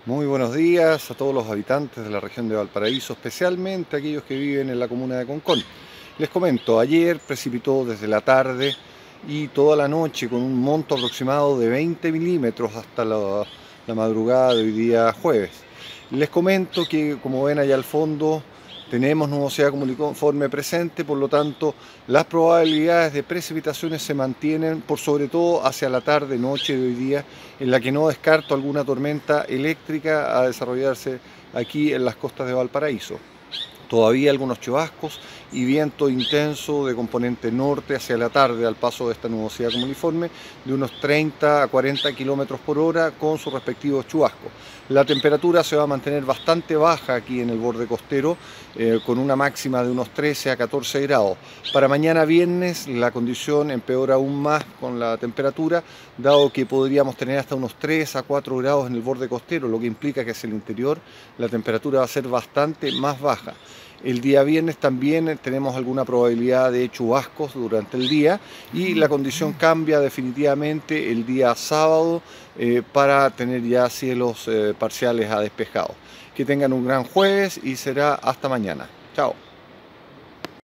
Muy buenos días a todos los habitantes de la región de Valparaíso, especialmente aquellos que viven en la comuna de Concón. Les comento, ayer precipitó desde la tarde y toda la noche con un monto aproximado de 20 milímetros hasta la madrugada de hoy día jueves. Les comento que, como ven allá al fondo, tenemos nubosidad cumuliforme presente, por lo tanto las probabilidades de precipitaciones se mantienen por sobre todo hacia la tarde, noche de hoy día, en la que no descarto alguna tormenta eléctrica a desarrollarse aquí en las costas de Valparaíso. Todavía algunos chubascos y viento intenso de componente norte hacia la tarde al paso de esta nubosidad cumuliforme de unos 30 a 40 kilómetros por hora con sus respectivos chubascos. La temperatura se va a mantener bastante baja aquí en el borde costero, con una máxima de unos 13 a 14 grados. Para mañana viernes la condición empeora aún más con la temperatura, dado que podríamos tener hasta unos 3 a 4 grados en el borde costero, lo que implica que hacia el interior la temperatura va a ser bastante más baja. El día viernes también tenemos alguna probabilidad de chubascos durante el día y la condición cambia definitivamente el día sábado para tener ya cielos parciales a despejados. Que tengan un gran jueves y será hasta mañana. Chao.